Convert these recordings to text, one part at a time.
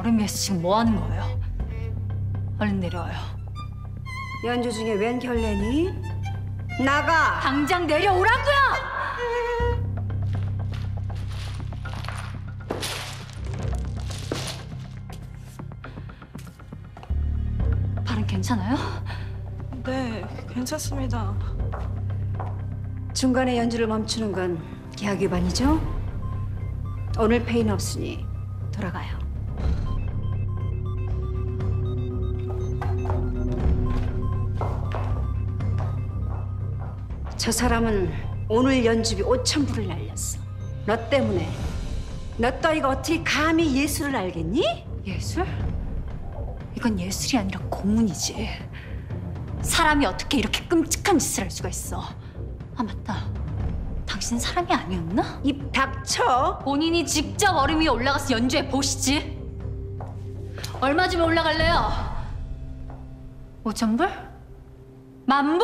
얼음 위에서 지금 뭐 하는 거예요? 얼른 내려와요. 연주 중에 웬 결례니? 나가! 당장 내려오라고요! 발은 괜찮아요? 네, 괜찮습니다. 중간에 연주를 멈추는 건 계약 위반이죠? 오늘 페이는 없으니 돌아가요. 저 사람은 오늘 연주비 5,000불을 날렸어. 너 때문에. 너 따위가 어떻게 감히 예술을 알겠니? 예술? 이건 예술이 아니라 고문이지. 사람이 어떻게 이렇게 끔찍한 짓을 할 수가 있어. 아 맞다. 당신 사람이 아니었나? 입 닥쳐. 본인이 직접 얼음 위에 올라가서 연주해 보시지. 얼마 주면 올라갈래요? 5,000불? 10,000불?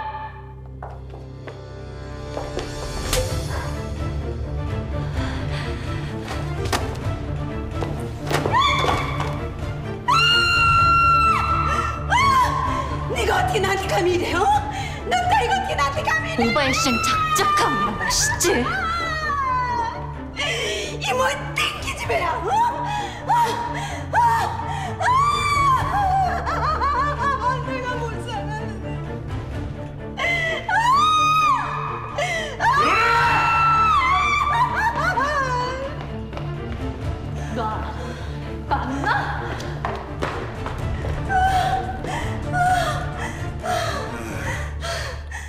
네가 어떻게 나한테 감히 이래? 어? 너 따위가 어떻게 나한테 감히 이래? 오바의 시장 작작하고 이런 거 아시지? 이 못된 기집애야! 어? 내가 못 살았는데. 나 맞나?